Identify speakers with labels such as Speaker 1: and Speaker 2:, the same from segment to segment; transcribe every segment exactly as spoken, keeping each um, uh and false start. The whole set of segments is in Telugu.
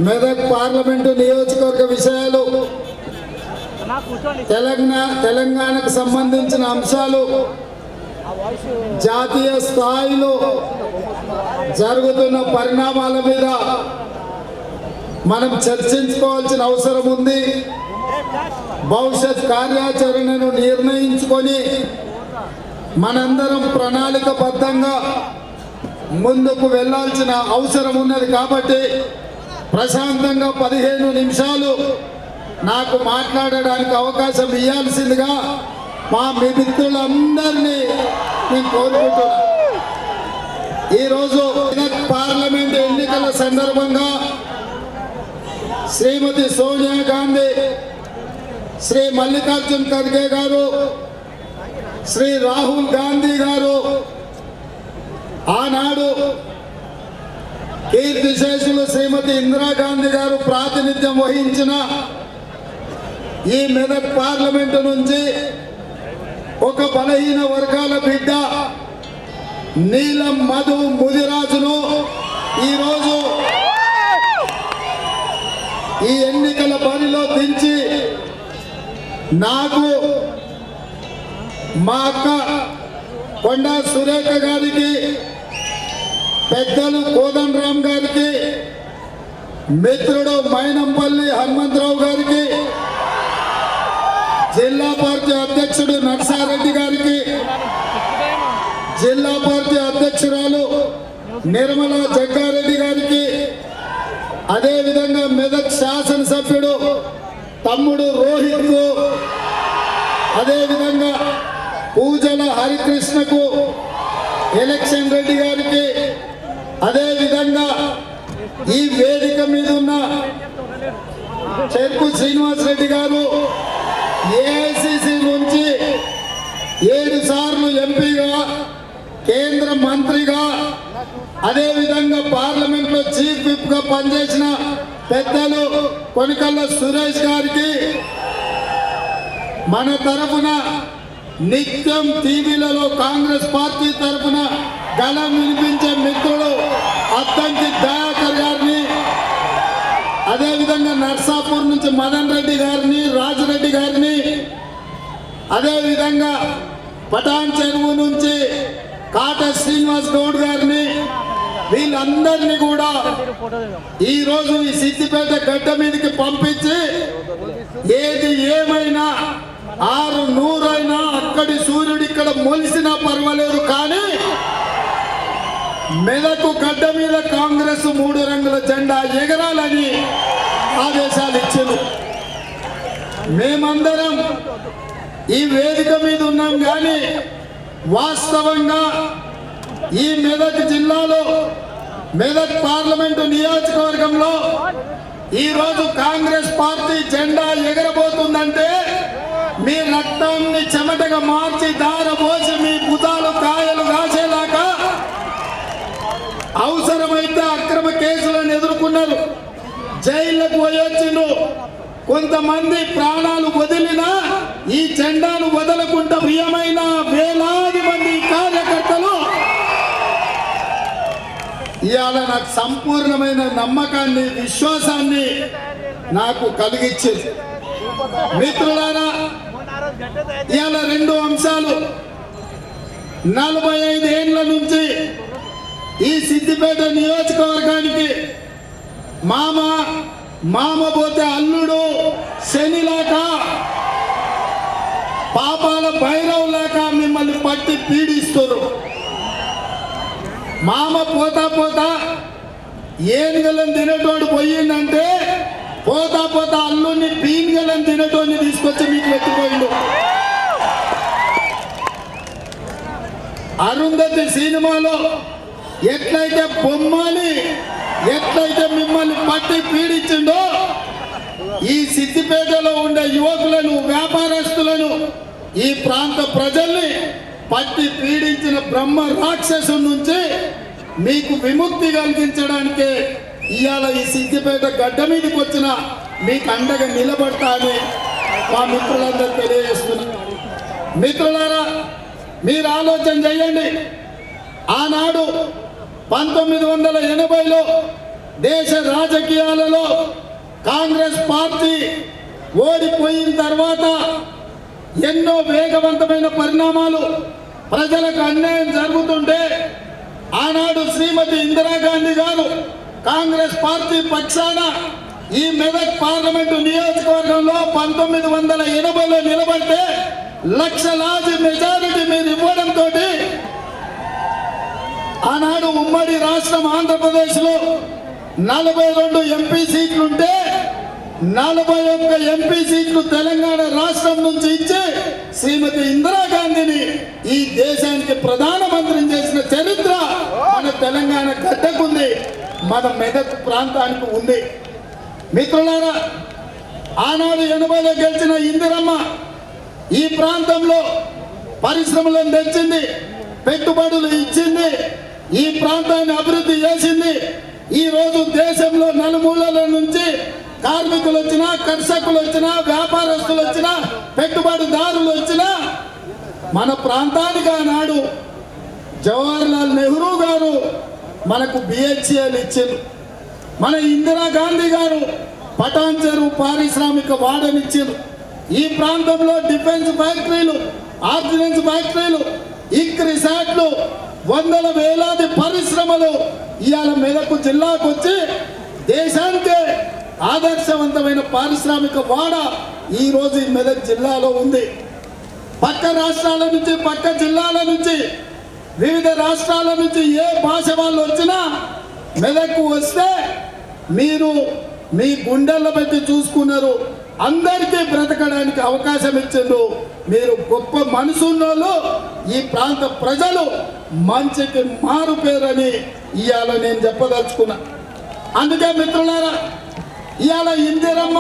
Speaker 1: మెదక్ పార్లమెంటు నియోజకవర్గ విషయాలు, తెలంగాణ తెలంగాణకు సంబంధించిన అంశాలు, జాతీయ స్థాయిలో జరుగుతున్న పరిణామాల మీద మనం చర్చించుకోవాల్సిన అవసరం ఉంది. భవిష్యత్ కార్యాచరణను నిర్ణయించుకొని మనందరం ప్రణాళికబద్ధంగా ముందుకు వెళ్ళాల్సిన అవసరం ఉన్నది. కాబట్టి ప్రశాంతంగా పదిహేను నిమిషాలు నాకు మాట్లాడడానికి అవకాశం ఇవ్వాల్సిందిగా మా మిత్రులందరినీ నేను కోరుకుంటున్నాను. ఈరోజు పార్లమెంట్ ఎన్నికల సందర్భంగా శ్రీమతి సోనియా గాంధీ, శ్రీ మల్లికార్జున్ ఖర్గే గారు, శ్రీ రాహుల్ గాంధీ గారు ఆనాడు కీర్తిశేషులు శ్రీమతి ఇందిరాగాంధీ గారు ప్రాతినిధ్యం వహించిన ఈ మెదక్ పార్లమెంటు నుంచి ఒక బలహీన వర్గాల బిడ్డ నీలం మధు ముదిరాజును ఈరోజు ఈ ఎన్నికల బరిలో దించి నాకు మా అక్క కొండా సురేఖ గారికి, పెద్దలు కోదండరామ్ గారికి, మిత్రుడు మైనంపల్లి హనుమంతరావు గారికి, జిల్లా పార్టీ అధ్యక్షుడు నర్సారెడ్డి గారికి, జిల్లా పార్టీ అధ్యక్షురాలు నిర్మలా జగ్గారెడ్డి గారికి, అదేవిధంగా మెదక్ శాసనసభ్యుడు తమ్ముడు రోహిత్ కు, అదేవిధంగా పూజల హరికృష్ణకు, ఎలక్షన్ రెడ్డి గారికి, అదేవిధంగా ఈ వేదిక మీద ఉన్న చెరుకు శ్రీనివాస్ రెడ్డి గారు ఏఐసిసి నుంచి ఏడు సార్లు ఎంపీగా, కేంద్ర మంత్రిగా, అదేవిధంగా పార్లమెంట్ లో చీఫ్ విప్ గా పనిచేసిన పెద్దలు కొనికల్ల సురేష్ గారికి, మన తరఫున నిత్యం టీవీలలో కాంగ్రెస్ పార్టీ తరఫున గళం వినిపించే మిత్రుడు అద్దంకి దయాకర్ గారిని, అదేవిధంగా నర్సాపూర్ నుంచి మదన్ రెడ్డి గారిని, రాజరెడ్డి గారిని, అదేవిధంగా పటాన్ చెరువు నుంచి కాట శ్రీనివాస్ గౌడ్ గారిని, వీళ్ళందరినీ కూడా ఈరోజు ఈ సిద్దిపేట గడ్డ మీదకి పంపించి ఏది ఏమైనా ఆరు నూరైనా అక్కడి సూర్యుడు ఇక్కడ మొలిసినా పర్వాలేదు, కానీ మెదకు గడ్డ మీద కాంగ్రెస్ మూడు రంగుల జెండా ఎగరాలని ఆదేశాలు ఇచ్చారు. మేమందరం ఈ వేదిక మీద ఉన్నాం, కానీ వాస్తవంగా ఈ మెదక్ జిల్లాలో మెదక్ పార్లమెంటు నియోజకవర్గంలో ఈరోజు కాంగ్రెస్ పార్టీ జెండా ఎగరబోతుందంటే మీ రక్తాన్ని చెమటగా మార్చి దారపోసి మీ భుజాలు కాయలు కాసేలాగా అవసరమైతే అక్రమ కేసులను ఎదుర్కొన్నారు, జైళ్లకు పోయొచ్చిండ్రు. కొంతమంది ప్రాణాలు వదిలినా ఈ జెండాను వదలకుండా ప్రియమైన వేలాది మంది కార్యకర్తలు ఇవాళ నాకు సంపూర్ణమైన నమ్మకాన్ని, విశ్వాసాన్ని నాకు కలిగించింది. మిత్రులారా, ఇవాళ రెండు అంశాలు. నలభై ఐదు ఏళ్ల నుంచి ఈ సిద్దిపేట నియోజకవర్గానికి మామ మామ పోతే అల్లుడు శనిలాక, పాపాల భైరవ్ లాక మిమ్మల్ని పట్టి పీడిస్తారు. మామ పోతా పోతా ఏనుగలను తినేటోడు పోయిందంటే పోతా పోతా అల్లుడిని పీనుగలను తినేటోడిని తీసుకొచ్చి మీకు ఎత్తిపోయిండు. అరుంధతి సినిమాలో ఎట్లయితే బొమ్మని ఎట్లయితే మిమ్మల్ని పట్టి పీడించిండో ఈ సిద్దిపేటలో ఉండే యువకులను, వ్యాపారస్తులను, ఈ ప్రాంత ప్రజల్ని పట్టి పీడించిన బ్రహ్మ రాక్షసు నుంచి మీకు విముక్తి కలిగించడానికి ఇవాళ ఈ సిద్దిపేట గడ్డ మీదకి వచ్చిన మీకు అండగా నిలబడతా అని మా మిత్రులందరూ తెలియజేస్తున్నారు. మిత్రులారా, మీరు ఆలోచన చేయండి. ఆనాడు పంతొమ్మిది వందల ఎనభైలో దేశ రాజకీయాలలో కాంగ్రెస్ పార్టీ ఓడిపోయిన తర్వాత ఎన్నో వేగవంతమైన పరిణామాలు ప్రజలకు అన్యాయం జరుగుతుంటే ఆనాడు శ్రీమతి ఇందిరాగాంధీ గారు కాంగ్రెస్ పార్టీ పక్షాన ఈ మెదక్ పార్లమెంటు నియోజకవర్గంలో పంతొమ్మిది వందల ఎనభైలో నిలబడితే లక్షలాది మెజారిటీ మీరు ఇవ్వడంతో ఆనాడు ఉమ్మడి రాష్ట్రం ఆంధ్రప్రదేశ్లో నలభై రెండు ఎంపీ సీట్లుంటే నలభై ఒక్క ఎంపీ సీట్లు తెలంగాణ రాష్ట్రం నుంచి ఇచ్చి శ్రీమతి ఇందిరాగాంధీని ఈ దేశానికి ప్రధానమంత్రిని చేసిన చరిత్ర మన తెలంగాణ గడ్డకుంది, మన మెదక్ ప్రాంతానికి ఉంది. మిత్రులారా, ఆనాడు ఎనభైలో గెలిచిన ఇందిరమ్మ ఈ ప్రాంతంలో పరిశ్రమలను తెచ్చింది, పెట్టుబడులు ఇచ్చింది, ఈ ప్రాంతాన్ని అభివృద్ధి చేసింది. ఈ రోజు దేశంలో నలుమూలల నుంచి కార్మికులు వచ్చినా, కర్షకులు వచ్చినా, వ్యాపారస్తులు వచ్చినా, పెట్టుబడిదారులు వచ్చినా మన ప్రాంతానికి ఆనాడు జవహర్లాల్ నెహ్రూ గారు మనకు బిహెచ్ఎల్ ఇచ్చారు. మన ఇందిరాగాంధీ గారు పటాన్ చెరువు పారిశ్రామిక వాడనిచ్చారు. ఈ ప్రాంతంలో డిఫెన్స్ ఫ్యాక్టరీలు, ఆర్డినెన్స్ ఫ్యాక్టరీలు, ఇక్ రిసార్ట్లు, వందల వేలాది పరిశ్రమలు ఇవాళ మెదక్ జిల్లాకు వచ్చి దేశానికే ఆదర్శవంతమైన పారిశ్రామిక వాడ ఈ రోజు ఈ మెదక్ జిల్లాలో ఉంది. పక్క రాష్ట్రాల నుంచి, పక్క జిల్లాల నుంచి, వివిధ రాష్ట్రాల నుంచి ఏ భాష వాళ్ళు వచ్చినా మెదక్కు వస్తే మీరు మీ గుండెల్లో పెట్టి చూసుకున్నారు. అందరికీ బ్రతకడానికి అవకాశం ఇచ్చిండ్రు. మీరు గొప్ప మనసున్నోళ్ళు. ఈ ప్రాంత ప్రజలు మంచికి మారు పేరని ఇవాళ నేను చెప్పదలుచుకున్నా. అందుకే మిత్రులారా, ఇవాళ ఇందిరమ్మ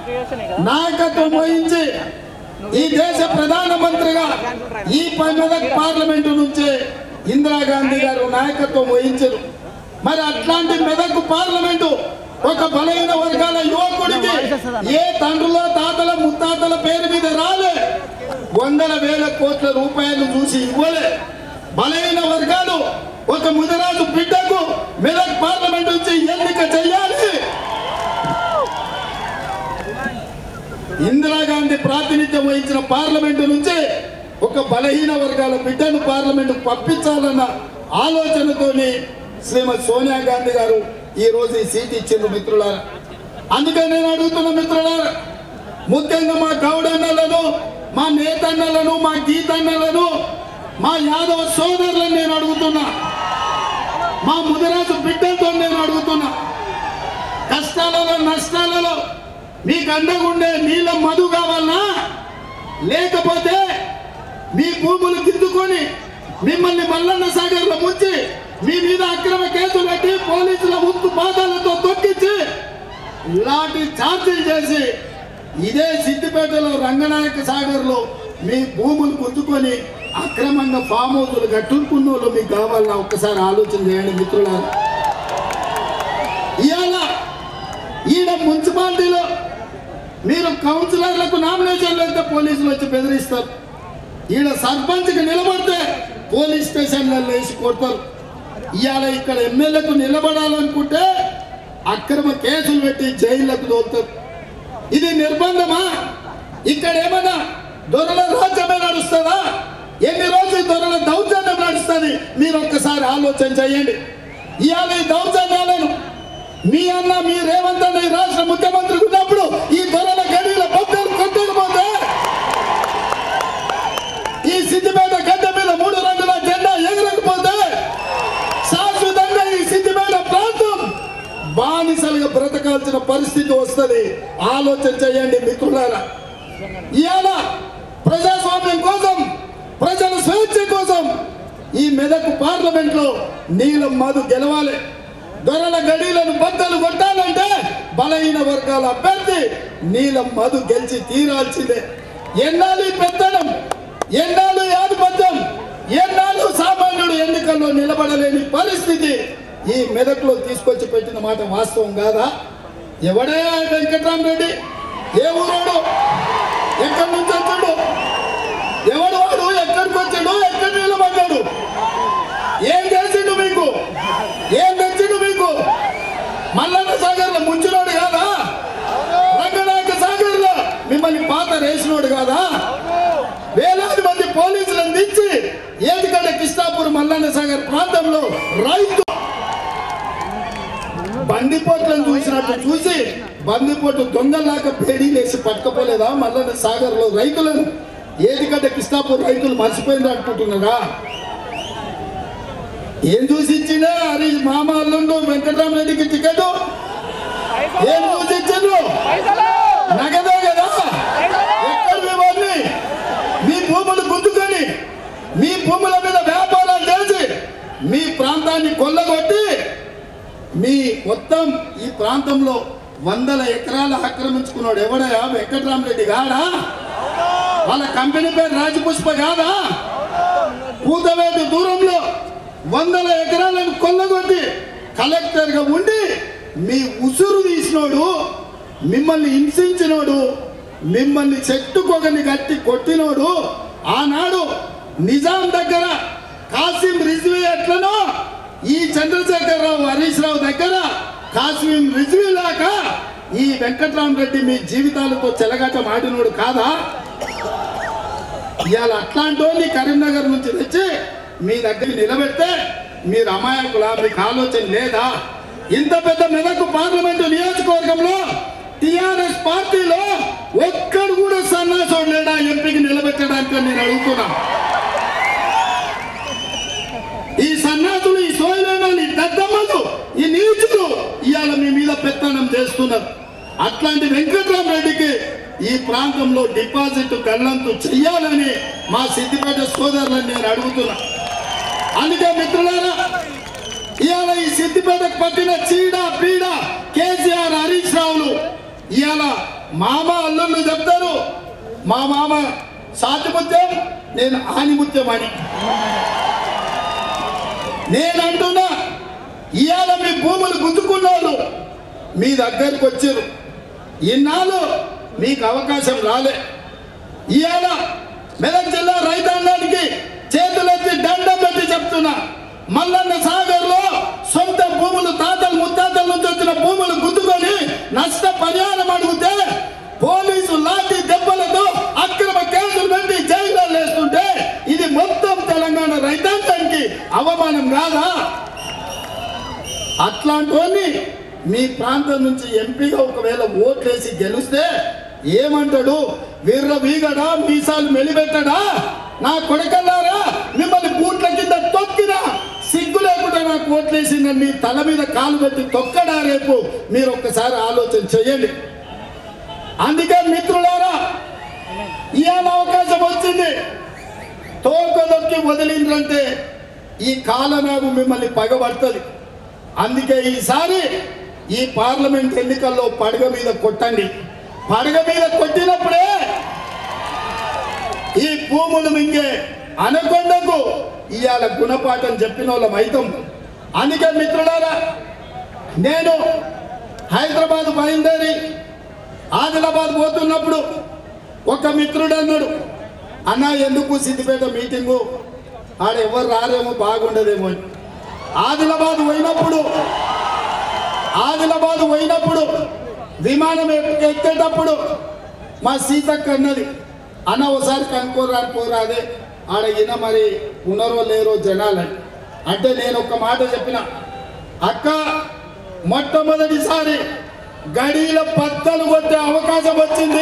Speaker 1: నాయకత్వం వహించి ఈ దేశ ప్రధానమంత్రిగా ఈ మెదక్ పార్లమెంటు నుంచే ఇందిరాగాంధీ గారు నాయకత్వం వహించారు. మరి అట్లాంటి మెదక్ పార్లమెంటు ఒక బలహీన వర్గాల యువకుడికి ఏ తండ్రుల తాతల ముత్తాతల పేరు మీద రాలే, వందల వేల కోట్ల రూపాయలు చూసి ఇవ్వలే. బలహీన వర్గాలు ఒక ముదిరాజు బిడ్డకు మెదక్ పార్లమెంట్ నుంచి ఎన్నిక చేయాలి. ఇందిరాగాంధీ ప్రాతినిధ్యం వహించిన పార్లమెంటు నుంచి ఒక బలహీన వర్గాల బిడ్డను పార్లమెంటు పంపించాలన్న ఆలోచనతోని శ్రీమతి సోనియా గాంధీ గారు ఈ రోజు ఈ సీట్ ఇచ్చిండ్రు మిత్రులారా. అందుకే నేను అడుగుతున్న మిత్రులారా, ముఖ్యంగా మా గౌడన్నలను, మా నేతన్నలను, మా గీతన్నలను, మా యాదవ సోదరులను నేను అడుగుతున్నా, మా ముదిరాజు బిడ్డలతో నేను అడుగుతున్నా, కష్టాలలో నష్టాలలో మీకు అండగుండే నీళ్ళ మధు కావాలన్నా, లేకపోతే మీ భూములు గిద్దుకొని మిమ్మల్ని మల్లన్న సాగర్లో ముంచి మీ మీద అక్రమ కేసులు పెట్టి పోలీసుల ఉక్కు పాదాలతో తొక్కించి లాఠీ చార్జీలు చేసి ఇదే సిద్దిపేటలో రంగనాయక సాగర్లో మీ భూములు గుంజుకొని అక్రమంగా ఫామ్ హౌసులు కట్టుకున్న వాళ్ళు మీకు కావాలన్నా ఒక్కసారి ఆలోచన చేయండి మిత్రులారా. ఇవాళ ఈడ మున్సిపాలిటీలో మీరు కౌన్సిలర్లకు నామినేషన్లు అయితే పోలీసులు వచ్చి బెదిరిస్తారు. ఈడ సర్పంచ్కి నిలబడితే పోలీస్ స్టేషన్లలో వేసి కొడతారు. ఇవాళ ఇక్కడ ఎమ్మెల్యేకు నిలబడాలనుకుంటే అక్రమ కేసులు పెట్టి జైళ్లకు దోలుతారు. ఇది నిర్బంధమా? ఇక్కడ ఏమన్నా దొరల రాజ్యమే నడుస్తుందా? ఎన్ని రోజులు దొరల దౌర్జన్యం నడుస్తుంది? మీరు ఒక్కసారి ఆలోచన చేయండి. ఇవాళ ఈ దౌర్జన్యాలను మీ అన్న మీ రేవంత్ అన్న ఈ రాష్ట్ర ముఖ్యమంత్రి ఉన్నప్పుడు ఈ దొరల గడిల బద్దలు కొట్టకపోతే ఈ సిద్దిపేట గడ్డ మీద మూడు రంగుల జెండా ఎగరకపోతే శాశ్వతంగా ఈ సిద్దిపేట ప్రాంతం బానిసలుగా బ్రతకాల్సిన పరిస్థితి వస్తుంది. ఆలోచన చేయండి మిత్రులారా. ఇవాళ ప్రజాస్వామ్యం కోసం, ప్రజల స్వేచ్ఛ కోసం ఈ మెదక్ పార్లమెంట్ లో నీలం మధు గెలవాలి. దొరల గడీలను బద్దలు కొట్టాలంటే బలహీన వర్గాల అభ్యర్థి నీలం మధు గెలిచి తీరాల్సిందే. ఎన్నాళ్ళు పెత్తనం, ఎన్నాళ్ళు ఆధిపత్యం, ఎన్నాళ్ళు సామాన్యుడు ఎన్నికల్లో నిలబడలేని పరిస్థితి ఈ మెదక్లో తీసుకొచ్చి పెట్టిన మాట వాస్తవం కాదా? ఎవడే వెంకట్రామరెడ్డి? ఏ ఊరోడు? ఎక్కడి నుంచి వచ్చాడు? ఎవడు వాడు? ఎక్కడికి వచ్చాడు? ఎక్కడ నిలబడ్డాడు? ఏం చేసిండు మీకు? ఏం తెచ్చిండు మీకు? మన ఆర్డర్ వేసినోడు కాదా? వేలాది మంది పోలీసులను దించి ఏదికంటే కృష్ణాపూర్ మల్లన్న సాగర్ ప్రాంతంలో రైతు బందిపోట్లను చూసినట్టు చూసి బందిపోటు దొంగలాగా పేడీలేసి పట్టుకపోలేదా మల్లన్న సాగర్ లో రైతులను? ఏదికంటే కృష్ణాపూర్ రైతులు మర్చిపోయింది అనుకుంటున్నారా? ఏం చూసి ఇచ్చిండే హరి మామ అల్లుండు వెంకటరామరెడ్డికి టికెట్ ఏం చూసి ఇచ్చిండ్రు? నగదే కదా. ఎక్కడ ఇవన్నీ మీ భూములు గుంజుకొని మీ భూముల మీద వ్యాపారాలు చేసి మీ ప్రాంతాన్ని కొల్లగొట్టి మీ మొత్తం ఈ ప్రాంతంలో వందల ఎకరాలు ఆక్రమించుకున్నాడు ఎవడయా? వెంకటరామరెడ్డి గాడా? వాళ్ళ కంపెనీ పేరు రాజపుష్ప కాదా? కూతవేటి దూరంలో వందల ఎకరాలను కొల్లగొట్టి కలెక్టర్ గా ఉండి మీ ఉసురు తీసినోడు, మిమ్మల్ని హింసించినోడు, మిమ్మల్ని చెట్టుకొగని గట్టి కొట్టినోడు ఆనాడు నిజాం దగ్గర కాసిం రిజ్వీ ఎట్లనో ఈ చంద్రశేఖరరావు హరీష్ రావు దగ్గర కాసిం రిజ్వీ లాగా ఈ వెంకటరామరెడ్డి మీ జీవితాలతో చెలగాట మాడినోడు కాదా? ఇవాళ అట్లాంటి కరీంనగర్ నుంచి తెచ్చి మీ దగ్గర నిలబెడితే మీరు అమాయకులా? మీకు ఆలోచన లేదా? ఇంత పెద్ద మెదక్ పార్లమెంటు నియోజకవర్గంలో టిఆర్ఎస్ పార్టీలో ఒక్కడు కూడా సన్నాసోడు లేడా ఎంపీకి నిలబెట్టడానికి నేను అడుగుతున్నా. ఈ సన్నాసులు, ఈ సోయలేనాలు, ఈ దద్దమ్మలు, ఈ నీచులు ఇవాళ మీ మీద పెత్తనం చేస్తున్నారు. అట్లాంటి వెంకటరామరెడ్డికి ఈ ప్రాంతంలో డిపాజిట్ గల్లంతు చెయ్యాలని మా సిద్దిపేట సోదరులను నేను అడుగుతున్నా. అందుకే మిత్రులారా, ఇవాళ ఈ సిద్దిపేటకు పట్టిన చీడ పీడ కేసీఆర్ హరీష్ రావులు ఇవాళ మామ అల్లుళ్ళు చెప్తారు. మా మామ సాతిముత్యం, నేను ఆనిముత్యం అని నేను అంటున్నా. ఇవాళ మీ భూములు గుంజుకున్నారు, మీ దగ్గరకు వచ్చారు. ఇన్నాళ్ళు మీకు అవకాశం రాలే. ఇవాళ మెదక్ జిల్లా రైతాంగానికి చేతులెత్తి దండం పెట్టి చెప్తున్నా, మల్లన్న సాగర్ లో సొంత భూములు తాతలు ముత్తాతల నుంచి వచ్చిన భూములు గుద్దుకొని నష్ట పరిహారం అడిగితే పోలీసు లాఠీ దెబ్బలతో అక్రమ కేసులు పెట్టి జైల్లో వేస్తుంటే ఇది మొత్తం తెలంగాణ రైతాంగానికి అవమానం కాదా? అట్లాంటి మీ ప్రాంతం నుంచి ఎంపీగా ఒకవేళ ఓట్లేసి గెలిస్తే ఏమంటాడు? వీర్ర వీగడా, మీసాలు మెలిపెట్టడా? నా కొడకల్లారా, మిమ్మల్ని బూట్ల కింద తొక్కినా సిగ్గు లేకుండా నాకు ఓట్లేసిందని మీ తల మీద కాలు పెట్టి తొక్కడా రేపు? మీరు ఒక్కసారి ఆలోచన చేయండి. అందుకే మిత్రులారా, ఇవాళ అవకాశం వచ్చింది. తోక దొక్కి వదిలిందంటే ఈ కాలనాగు మిమ్మల్ని పగబడుతుంది. అందుకే ఈసారి ఈ పార్లమెంట్ ఎన్నికల్లో పడగ మీద కొట్టండి. పడగ మీద కొట్టినప్పుడే ఈ భూములు మింగే అనకొండకు ఇవాళ గుణపాఠం చెప్పిన వాళ్ళం అయితం. అందుకే మిత్రులారా, నేను హైదరాబాద్ బయలుదేరి ఆదిలాబాద్ పోతున్నప్పుడు ఒక మిత్రుడు అన్నాడు, అన్న ఎందుకు సిద్దిపేట మీటింగు, ఆడ ఎవరు రారేమో బాగుండదేమో అని. ఆదిలాబాద్ పోయినప్పుడు ఆదిలాబాద్ పోయినప్పుడు విమానం ఎక్కేటప్పుడు మా సీతక్క అన్నది, అన్న ఒకసారి కనుక్కోరా పోరాదే ఆడ ఈయన మరి ఉన్నారో లేరో జనాలని. అంటే నేను ఒక మాట చెప్పిన, అక్క మొట్టమొదటిసారి గడిల పత్తలు కొట్టే అవకాశం వచ్చింది.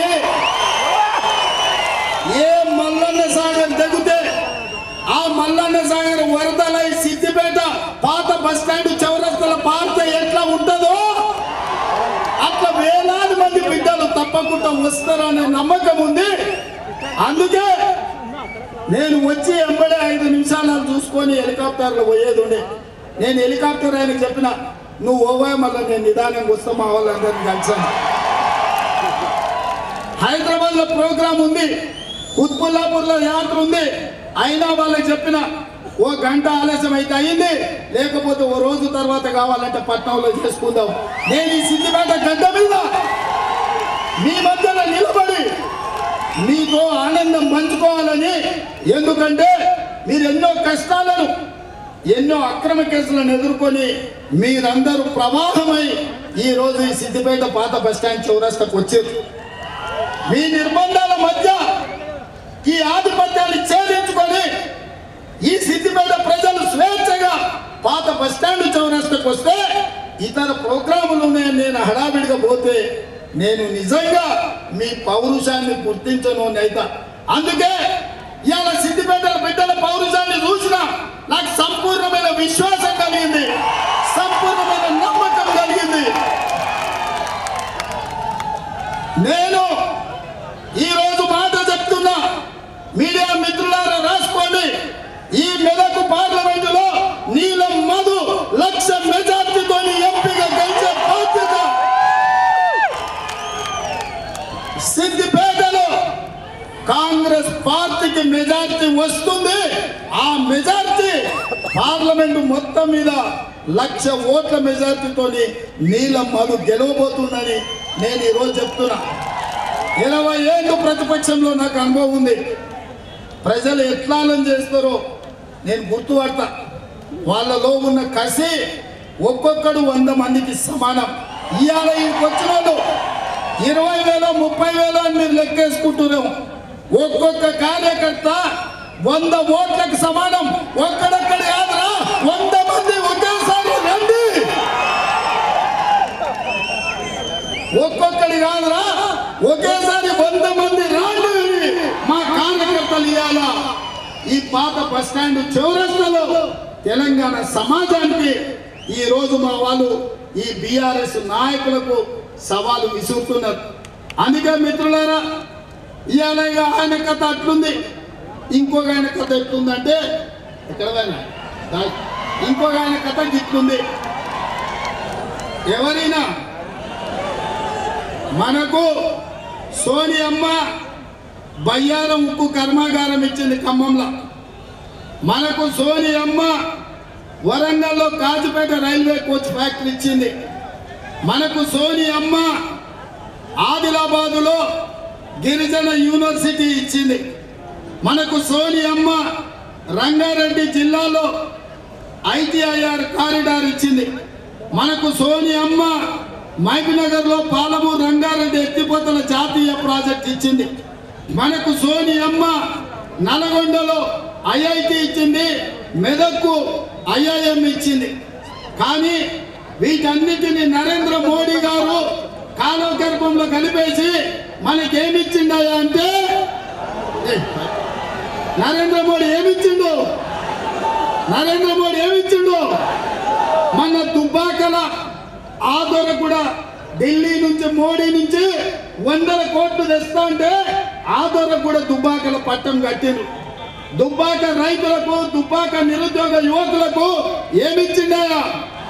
Speaker 1: ఏ మల్లన్న సాగర్ దిగితే ఆ మల్లన్న సాగర్ వరదలై సిద్దిపేట పాత బస్ స్టాండ్ చౌరస్తల పార్త ఎట్లా ఉంటుందో అట్లా వేలాది మంది బిడ్డలు తప్పకుండా వస్తారనే నమ్మకం ఉంది. అందుకే నేను వచ్చి ఎంబడే ఐదు నిమిషాలు చూసుకొని హెలికాప్టర్లో పోయేది ఉండే. నేను హెలికాప్టర్ ఆయనకు చెప్పిన, నువ్వు ఓవా మళ్ళీ నేను నిదానంగా వస్తా, మా వాళ్ళందరినీ కలిసాను. హైదరాబాద్ లో ప్రోగ్రాం ఉంది, ఉత్పుల్లాపూర్ లో యాత్ర ఉంది. అయినా వాళ్ళకి చెప్పిన, ఓ గంట ఆలస్యం అయితే అయింది, లేకపోతే ఓ రోజు తర్వాత కావాలంటే పట్నంలో చేసుకుందాం. నేను ఈ సిద్దిపేట గడ్డ మీద మీ మధ్యలో నిలబడి మీతో ఆనందం పంచుకోవాలని. ఎందుకంటే మీరు ఎన్నో కష్టాలను, ఎన్నో అక్రమ కేసులను ఎదుర్కొని మీరందరూ ప్రవాహమై ఈ రోజు ఈ సిద్దిపేట పాత బస్ స్టాండ్ చౌరస్తాకు వచ్చారు. మీ నిర్బంధాల మధ్య ఈ ఆధిపత్యాన్ని ఛేదించుకొని ఈ సిద్దిపేట ప్రజలు స్వేచ్ఛగా పాత బస్టాండ్ చౌరస్తాకు వస్తే ఇతర ప్రోగ్రాములు ఉన్నాయని నేను హడావిడిగా పోతే నేను నిజంగా మీ పౌరుషాన్ని గుర్తించను నేత. అందుకే ఇవాళ సిద్దిపేట బిడ్డల పౌరుషాన్ని చూసినా నాకు సంపూర్ణమైన విశ్వాసం కలిగింది, సంపూర్ణమైన నమ్మకం కలిగింది. నేను ఈరోజు మాట చెప్తున్నా, మీడియా మిత్రులారా రాసుకోండి. ఈ మెదక్ పార్లమెంటులో నీలం మధు లక్ష మెజార్టీతో ఎంపీగా గెలిచే బాధ్యత సిద్దిపేటలో కాంగ్రెస్ పార్టీకి మెజార్టీ వస్తుంది. ఆ మెజార్టీ పార్లమెంటు మొత్తం మీద లక్ష ఓట్ల మెజార్టీతో నీలం మధు గెలవబోతుందని నేను ఈరోజు చెప్తున్నా. ఇరవై ఏళ్ళు ప్రతిపక్షంలో నాకు అనుభవం ఉంది. ప్రజలు ఎట్లా చేస్తారో నేను గుర్తుపడతా. వాళ్ళలో ఉన్న కసి ఒక్కొక్కడు వంద మందికి సమానం. ఇవాళ ఇంటికి వచ్చిన వాళ్ళు ఇరవై వేల ముప్పై వేల అని మీరు లెక్కేసుకుంటున్నాము. ఒక్కొక్క కార్యకర్త వంద ఓట్లకు సమానం. ఒక్కడొక్కడు కాదురా, వంద మంది ఒకేసారి రండి. ఒక్కొక్కడి కాదురా, ఒకేసారి వంద మంది రండి. మా కార్యకర్తలు ఇవాళ ఈ పాత బస్టాండ్ చౌరస్తాలో తెలంగాణ సమాజానికి ఈ రోజు మా వాళ్ళు ఈ బీఆర్ఎస్ నాయకులకు సవాలు విసురుతున్నారు. అందుకే మిత్రులారా, ఇవాళ ఆయన కథ అట్లుంది, ఇంకొక ఆయన కథ ఎట్లుందంటే ఎక్కడైనా ఇంకొక ఆయన కథ గిట్లుంది. ఎవరైనా మనకు సోనియమ్మ బయ్యారం ఉక్కు కర్మాగారం ఇచ్చింది ఖమ్మంలో. మనకు సోనియమ్మ వరంగల్లో కాజుపేట రైల్వే కోచ్ ఫ్యాక్టరీ ఇచ్చింది. మనకు సోనియమ్మ ఆదిలాబాదులో గిరిజన యూనివర్సిటీ ఇచ్చింది. మనకు సోనియమ్మ రంగారెడ్డి జిల్లాలో ఐటీఐఆర్ కారిడార్ ఇచ్చింది. మనకు సోనియమ్మ మహబూబ్నగర్లో పాలమూరు రంగారెడ్డి ఎత్తిపోతల జాతీయ ప్రాజెక్ట్ ఇచ్చింది. మనకు సోనియమ్మ నల్గొండలో ఐఐటి ఇచ్చింది, మెదక్కు ఐఐఎం ఇచ్చింది. కానీ వీటన్నిటిని నరేంద్ర మోడీ గారు కాలగర్భంలో కలిపేసి మనకేమిచ్చిండయా అంటే, నరేంద్ర మోడీ ఏమిచ్చిండు నరేంద్ర మోడీ ఏమిచ్చిండు మన దుబ్బాకల ఆదోర కూడా ఢిల్లీ నుంచి మోడీ నుంచి వందల కోట్లు తెస్తా అంటే ఆదోర కూడా దుబ్బాకల పట్టం కట్టిండు. దుబ్బాక రైతులకు, దుబ్బాక నిరుద్యోగ యువకులకు ఏమిచ్చిండయా?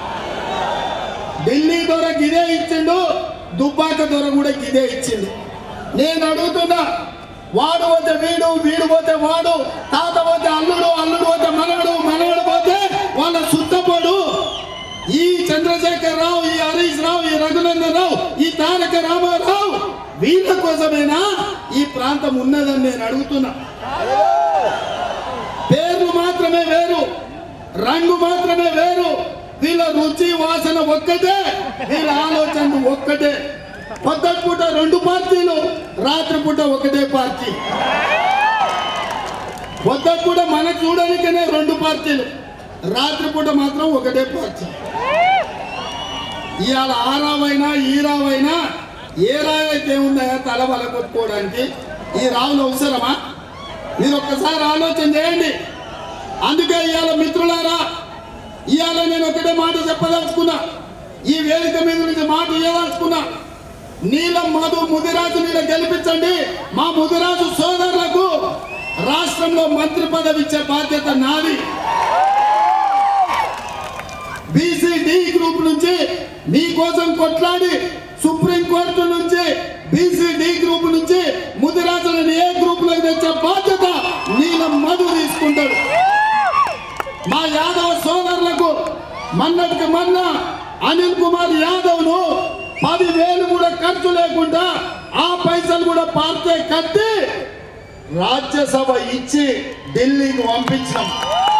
Speaker 1: ఢిల్లీ దొర గిదే ఇచ్చిండు, దుబ్బాక దొర కూడా గిదే ఇచ్చిండు. నేను అడుగుతున్నా, వాడు పోతే వీడు, వీడు పోతే వాడు, తాత పోతే అల్లుడు, అల్లుడు పోతే మనవడు, మనవడు పోతే వాళ్ళ సుత్తపోడు. ఈ చంద్రశేఖర్ రావు, ఈ హరీష్ రావు, ఈ రఘునందన్ రావు, ఈ తారక రామారావు వీళ్ళ కోసమేనా ఈ ప్రాంతం ఉన్నదని నేను అడుగుతున్నా. పేర్లు మాత్రమే వేరు, రంగు మాత్రమే వేరు, వీళ్ళ రుచి వాసన ఒక్కటే, వీళ్ళ ఆలోచన ఒక్కటే. పొద్దుటి పూట రెండు పార్టీలు, రాత్రి పూట ఒకటే పార్టీ. పొద్దుటి పూట మనకు చూడడానికనే రెండు పార్టీలు, రాత్రి పూట మాత్రం ఒకటే పార్టీ. ఇవాళ ఆ రావైనా ఈ రావైనా ఏ రావైతే ఉందా తల బల కొట్టుకోవడానికి ఈ రావులు అవసరమా? మీరు ఒక్కసారి ఆలోచన చేయండి. అందుకే ఇవాళ మిత్రులారా, ఇవాళ నేను ఒకటే మాట చెప్పదలుచుకున్నా, ఈ వేదిక మీద నుంచి మాట ఇవ్వదలుచుకున్నా. నీలం మధు ముదిరాజు మీద గెలిపించండి. మా ముదిరాజు సోదరులకు రాష్ట్రంలో మంత్రి పదవి ఇచ్చే బాధ్యత నాది. బీసీ డి గ్రూప్ నుంచి మీకోసం కొట్లాడి సుప్రీంకోర్టు నుంచి బీసీ డి గ్రూప్ నుంచి ముదిరాజులను ఏ గ్రూప్ లో తెచ్చే బాధ్యత నీలం మధు తీసుకుంటాడు. మా యాదవ సోదరులకు మన్నటికి మొన్న అనిల్ కుమార్ యాదవ్ ను పదివేలు కూడా ఖర్చు లేకుండా ఆ పైసలు కూడా పార్టీ కట్టి రాజ్యసభ ఇచ్చి ఢిల్లీకి పంపించాం.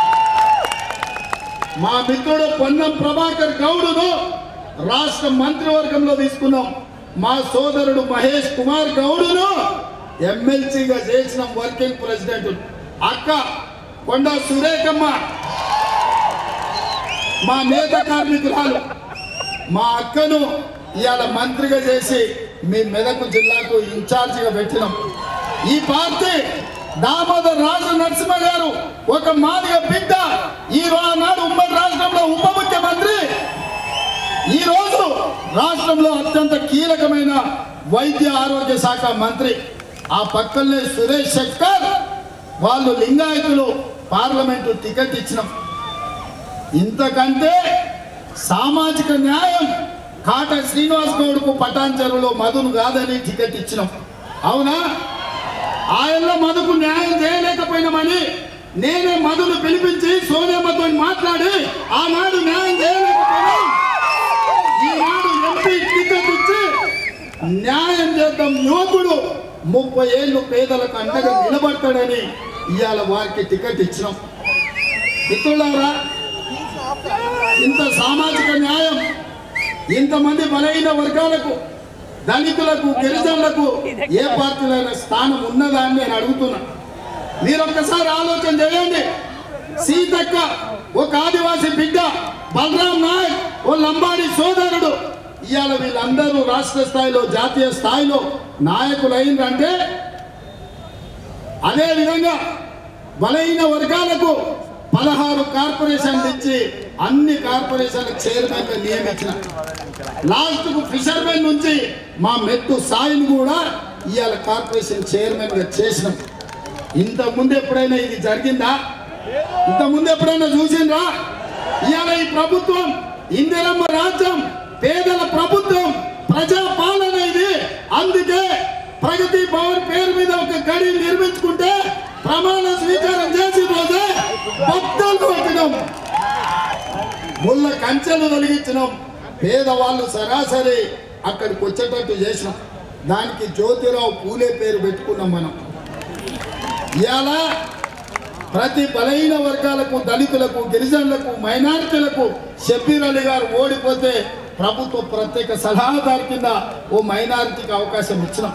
Speaker 1: మా మిత్రుడు పొన్నం ప్రభాకర్ గౌడును రాష్ట్ర మంత్రివర్గంలో తీసుకున్నాం. మా సోదరుడు మహేష్ కుమార్ గౌడును ఎమ్మెల్సీగా చేసిన వర్కింగ్ ప్రెసిడెంట్ అక్క కొండ సురేఖమ్మ మా నేత కార్మికురాలు మా అక్కను ఇవాళ మంత్రిగా చేసి మీ మెదక్ జిల్లాకు ఇన్ఛార్జిగా పెట్టినాం. ఈ పార్టీ దామోదర్ రాజు నరసింహ గారు ఒక మాదిగ బిడ్డ, ఈ నాడు ఉమ్మడి రాష్ట్రంలో ఉప ముఖ్యమంత్రి, ఈ రోజు రాష్ట్రంలో అత్యంత కీలకమైన వైద్య ఆరోగ్య శాఖ మంత్రి. ఆ పక్కనే సురేష్ శెట్కర్ వాళ్ళు లింగాయతులు పార్లమెంటు టికెట్ ఇచ్చినాం. ఇంతకంటే సామాజిక న్యాయం కాట శ్రీనివాస్ గౌడ్కు పటాన్చెరులో మధును కాదని టికెట్ ఇచ్చినాం. అవునా? ఆయనలో మధుకు న్యాయం చేయలేకపోయినామని నేనే మధును పిలిపించి సోనియమ్మతో మాట్లాడి ఆనాడు న్యాయం చేయలేకపోయినాం. ఈనాడు ఎంపీ టికెట్ ఇచ్చి న్యాయం చేద్దాం. యువకుడు ముప్పై ఏళ్ళు పేదలకు అండగా నిలబడతాడని ఇవాళ వారికి టికెట్ ఇచ్చినాం. మిత్రులారా, ఇంత సామాజిక న్యాయం, ఇంతమంది బలహీన వర్గాలకు, దళితులకు, గిరిజనులకు ఏ పార్టీలైన స్థానం ఉన్నదా అని నేను అడుగుతున్నా. మీరు ఒక్కసారి ఆలోచన చేయండి. సీతక్క ఒక ఆదివాసీ బిడ్డ, బలరాం నాయక్ ఓ లంబాడి సోదరుడు, ఇవాళ వీళ్ళందరూ రాష్ట్ర స్థాయిలో జాతీయ స్థాయిలో నాయకులు అయిందంటే, అదే విధంగా బలహీన వర్గాలకు పదహారు కార్పొరేషన్లు ఇచ్చి అన్ని కార్పొరేషన్ల చైర్మన్ గా నియమించిన. లాస్ట్ కు ఫిషర్మెన్ నుంచి మా మెట్టు సాయిని కూడా ఇవాళ కార్పొరేషన్ చైర్మన్ గా చేసినాం. ఇంత ముందు ఎప్పుడైనా ఇది జరిగిందా? ఇంత ముందు ఎప్పుడైనా చూసిండ్రా? ఇవాళ ఈ ప్రభుత్వం ఇందిరమ్మ రాజ్యం, పేదల ప్రభుత్వం, ప్రజా పాలన ఇది. అందుకే ప్రగతి భవన్ పేరు మీద ఒక గడి నిర్మించుకుంటే ప్రమాణ స్వీకారం చేసి రోజే భక్తులు కొట్టినాం, ముళ్ళ కంచెలు తొలగించినాం, పేదవాళ్ళు సరాసరి అక్కడికి వచ్చేటట్టు చేసినాం. దానికి జ్యోతిరావు పూలే పేరు పెట్టుకున్నాం మనం. ఇవాళ ప్రతి బలహీన వర్గాలకు, దళితులకు, గిరిజనులకు, మైనారిటీలకు షబ్బీర్ అలీ గారు ఓడిపోతే ప్రభుత్వ ప్రత్యేక సలహాదారు కింద ఓ మైనారిటీకి అవకాశం ఇచ్చినాం.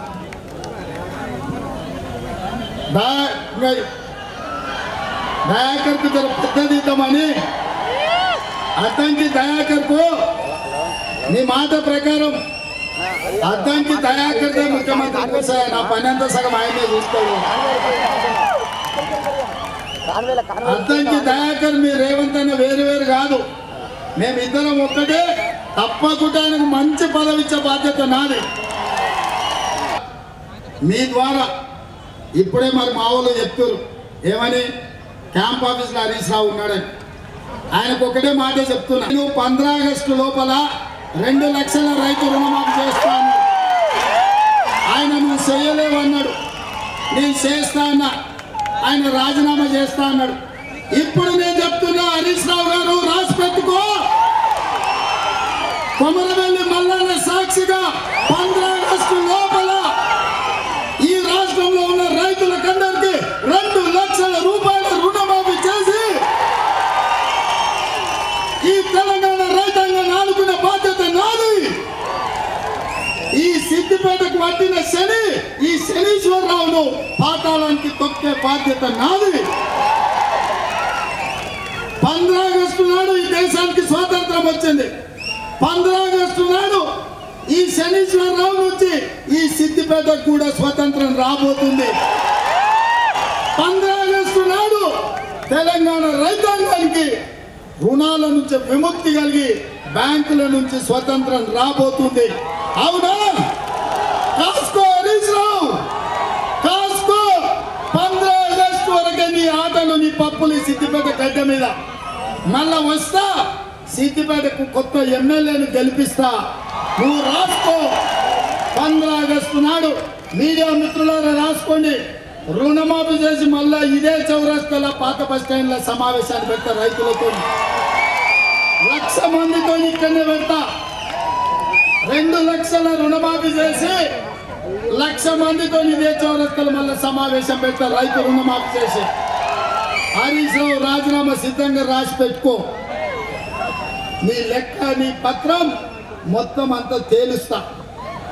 Speaker 1: దయాకర్కు జర పెద్దది ఇద్దామని అద్దంకి దయాకర్కు నీ మాట ప్రకారం అద్దంకి దయాకర్దే ముఖ్యమంత్రి. నా పని అంతా సగం ఆయనే చూస్తాడు. అద్దంకి దయాకర్ మీ రేవంత్ అన్న వేరు వేరు కాదు, మేమిద్దరం ఒక్కటే. తప్పకుండా ఆయనకు మంచి పదవి ఇచ్చే బాధ్యత నాది. మీ ద్వారా ఇప్పుడే మరి మా వాళ్ళు చెప్తారు ఏమని, క్యాంప్ ఆఫీస్లో హరీష్ రావు ఉన్నాడని. ఆయనకు ఒకటే మాట చెప్తున్నా, నేను పంద్రా ఆగస్టు లోపల రెండు లక్షల రైతు రుణమాఫీ చేస్తా అన్నాడు. ఆయన నువ్వు చేయలేవు అన్నాడు, నేను చేస్తా అన్నా. ఆయన రాజీనామా చేస్తా అన్నాడు. ఇప్పుడు నేను చెప్తున్నా, హరీష్ రావు గారు రాసి పెట్టుకో, కొమరవెల్లి మల్లన్న సాక్షిగా పంద్రా ఆగస్టు లోపల ఈ రాష్ట్రంలో ఉన్న రైతులకందరికీ రెండు లక్షల రూపాయల రుణమాఫీ చేసి ఈ తెలంగాణ రైతాంగాన్ని ఆదుకునే బాధ్యత నాది. ఈ సిద్దిపేటకు పట్టిన శని, ఈ శనీశ్వరరావును పాతాళానికి తొక్కే బాధ్యత నాది. పంద్రా ఆగస్టు నాడు ఈ దేశానికి స్వాతంత్రం వచ్చింది. పంద్రా ఆగస్టు నాడు ఈ శనీశ్వరరావు నుంచి ఈ సిద్దిపేటకు కూడా స్వతంత్రం రాబోతుంది. పంద్రా ఆగస్టు నాడు తెలంగాణ రైతాంగానికి రుణాల నుంచి విముక్తి కలిగి బ్యాంకుల నుంచి స్వతంత్రం రాబోతుంది. అవునా? కాసుకో హరీష్ రావు, కాసుకో. పంద్రా ఆగస్టు వరకే నీ ఆటలు, నీ పప్పులు సిద్దిపేట గడ్డ మీద. మళ్ళా వస్తా, సిద్దిపేటకు కొత్త ఎమ్మెల్యేను గెలిపిస్తా, నువ్వు రాసుకో. పంద్రా ఆగస్టు నాడు మీడియా మిత్రులారా రాసుకోండి, రుణమాఫీ చేసి మళ్ళా ఇదే చౌరస్తాల పాత బస్ స్టాండ్ల సమావేశాన్ని పెడతా. రైతులతో లక్ష మందితో ఇక్కడనే పెడతా. రెండు లక్షల రుణమాఫీ చేసి లక్ష మందితో ఇదే చౌరస్తాల మళ్ళా సమావేశం పెడతా, రైతు రుణమాఫీ చేసి. హరీష్ రావు రాజీనామా సిద్ధంగా రాసి పెట్టుకో. నీ లెక్క, నీ పత్రం మొత్తం అంతా తేలుస్తా.